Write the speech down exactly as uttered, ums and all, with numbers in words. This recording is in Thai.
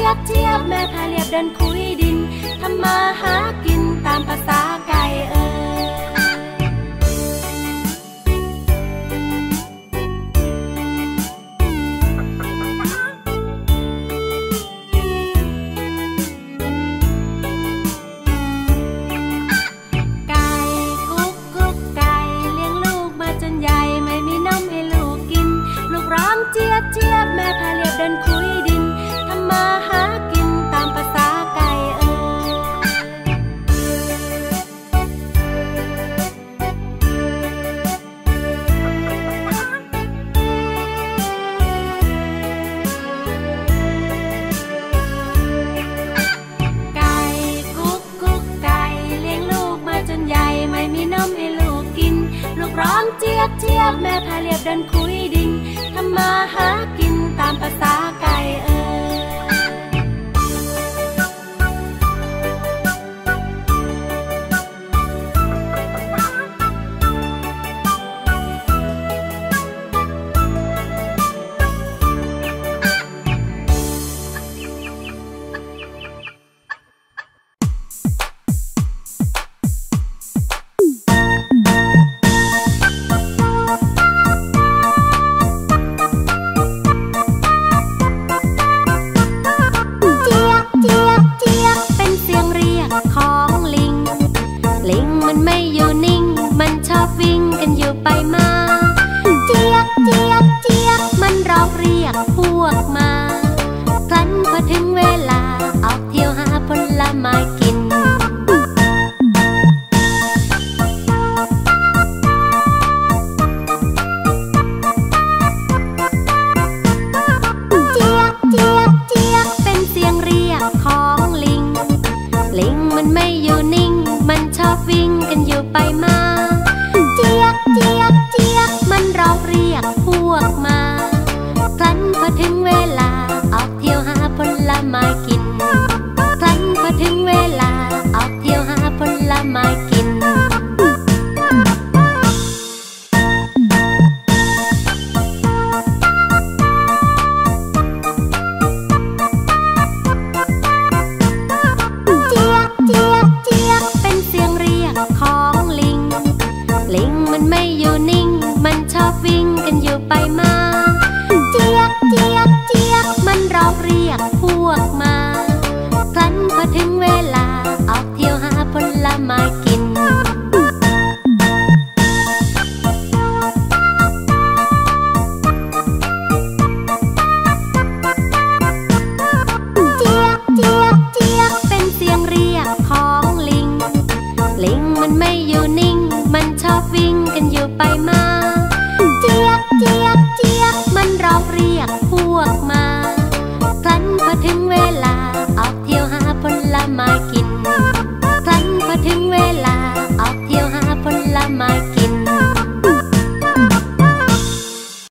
ยบเทียบแม่พาเรียบเดินคุยดินทำมาหากินตามภาษาไก่เอ๋ยไก่กุ๊กกุ๊กไก่เลี้ยงลูกมาจนใหญ่ไม่มีนมให้ลูกกินลูกร้องเจี๊ยบเจี๊ยบแม่พาเรียบเดินคุยดินทำมาหากินตามภาษาไก่เอ๋ยไก่กุ๊กกุ๊กไก่เลี้ยงลูกมาจนใหญ่ไม่มีนมให้ลูกกินลูกร้องเจี๊ยบเจี๊ยบแม่พาเรียบเดินคุยดินทำมาหากินตามภาษาไก่เอ๋ยเจี๊ยบเจี๊ยบเจี๊ยบมันร้องเรียกพวกมา